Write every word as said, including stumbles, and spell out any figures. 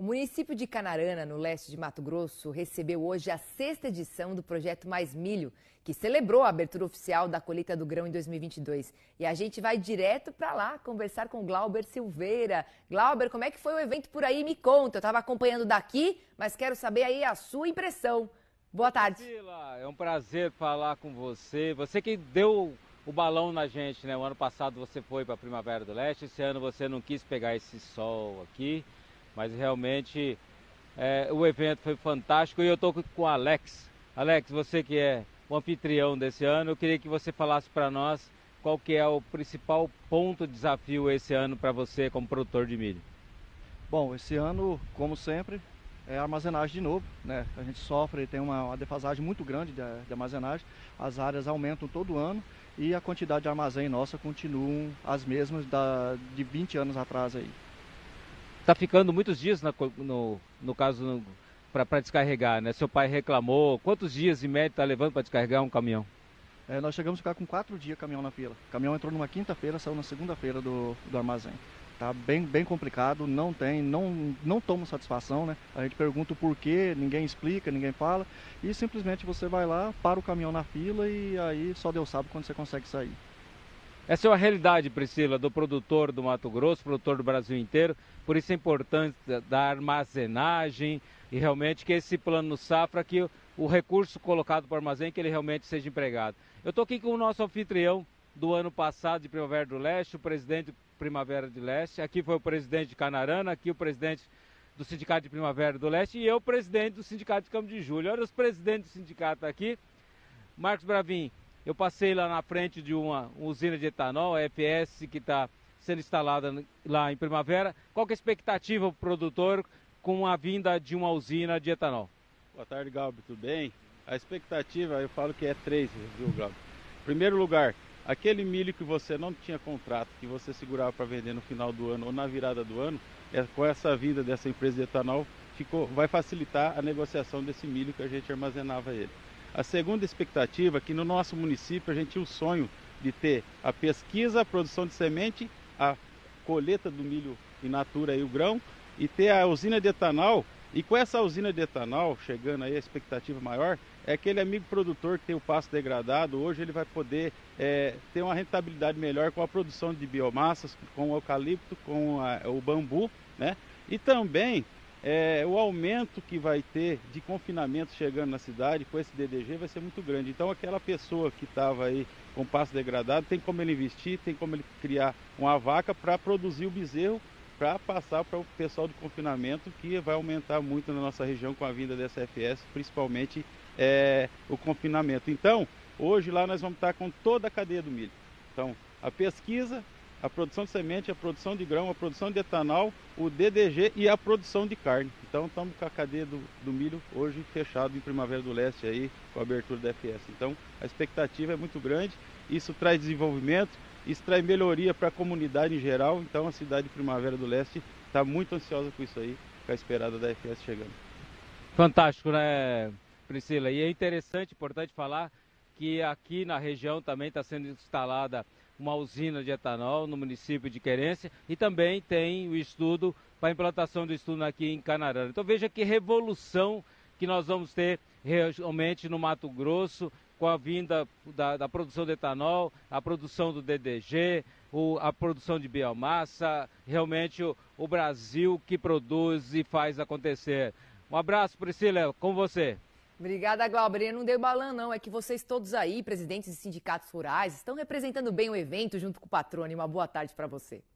O município de Canarana, no leste de Mato Grosso, recebeu hoje a sexta edição do projeto Mais Milho, que celebrou a abertura oficial da colheita do grão em dois mil e vinte e dois. E a gente vai direto para lá conversar com Glauber Silveira. Glauber, como é que foi o evento por aí? Me conta, eu estava acompanhando daqui, mas quero saber aí a sua impressão. Boa tarde. Priscila, é um prazer falar com você. Você que deu o balão na gente, né? O ano passado você foi para a Primavera do Leste, esse ano você não quis pegar esse sol aqui. Mas realmente é, o evento foi fantástico e eu estou com o Alex. Alex, você que é o anfitrião desse ano, eu queria que você falasse para nós qual que é o principal ponto de desafio esse ano para você como produtor de milho. Bom, esse ano, como sempre, é armazenagem de novo, né? A gente sofre, tem uma, uma defasagem muito grande de, de armazenagem, as áreas aumentam todo ano e a quantidade de armazém nossa continuam as mesmas da, de vinte anos atrás aí. Está ficando muitos dias, na, no, no caso, para descarregar, né? Seu pai reclamou. Quantos dias em média está levando para descarregar um caminhão? É, nós chegamos a ficar com quatro dias caminhão na fila. O caminhão entrou numa quinta-feira, saiu na segunda-feira do, do armazém. Tá bem, bem complicado, não tem, não, não toma satisfação, né? A gente pergunta o porquê, ninguém explica, ninguém fala. E simplesmente você vai lá, para o caminhão na fila e aí só Deus sabe quando você consegue sair. Essa é uma realidade, Priscila, do produtor do Mato Grosso, produtor do Brasil inteiro. Por isso é importante da armazenagem e realmente que esse plano safra, que o, o recurso colocado para o armazém, que ele realmente seja empregado. Eu estou aqui com o nosso anfitrião do ano passado de Primavera do Leste, o presidente de Primavera do Leste. Aqui foi o presidente de Canarana, aqui o presidente do Sindicato de Primavera do Leste e eu, presidente do Sindicato de Campo de Julho. Olha os presidentes do sindicato aqui. Marcos Bravin. Eu passei lá na frente de uma usina de etanol, a F S, que está sendo instalada lá em Primavera. Qual que é a expectativa do produtor com a vinda de uma usina de etanol? Boa tarde, Glauber, tudo bem? A expectativa, eu falo que é três, viu, Glauber? Em primeiro lugar, aquele milho que você não tinha contrato, que você segurava para vender no final do ano ou na virada do ano, é, com essa vinda dessa empresa de etanol, ficou, vai facilitar a negociação desse milho que a gente armazenava ele. A segunda expectativa é que no nosso município a gente tinha o sonho de ter a pesquisa, a produção de semente, a colheita do milho in natura e o grão, e ter a usina de etanol. E com essa usina de etanol, chegando aí a expectativa maior, é aquele amigo produtor que tem o pasto degradado, hoje ele vai poder é, ter uma rentabilidade melhor com a produção de biomassas, com o eucalipto, com a, o bambu, né? E também É, o aumento que vai ter de confinamento chegando na cidade com esse D D G vai ser muito grande. Então aquela pessoa que estava aí com pasto degradado, tem como ele investir, tem como ele criar uma vaca para produzir o bezerro, para passar para o pessoal do confinamento, que vai aumentar muito na nossa região com a vinda dessa F S, principalmente é, o confinamento. Então, hoje lá nós vamos estar com toda a cadeia do milho. Então, a pesquisa, a produção de semente, a produção de grão, a produção de etanol, o D D G e a produção de carne. Então estamos com a cadeia do, do milho hoje fechado em Primavera do Leste aí, com a abertura da F S. Então a expectativa é muito grande, isso traz desenvolvimento, isso traz melhoria para a comunidade em geral. Então a cidade de Primavera do Leste está muito ansiosa com isso aí, com a esperada da F S chegando. Fantástico, né, Priscila? E é interessante, importante falar que aqui na região também está sendo instalada uma usina de etanol no município de Querência e também tem o estudo para a implantação do estudo aqui em Canarana. Então veja que revolução que nós vamos ter realmente no Mato Grosso com a vinda da, da produção de etanol, a produção do D D G, o, a produção de biomassa, realmente o, o Brasil que produz e faz acontecer. Um abraço, Priscila, com você. Obrigada, Glauber. Eu não dei balão, não. É que vocês todos aí, presidentes de sindicatos rurais, estão representando bem o evento junto com o patrônio. Uma boa tarde para você.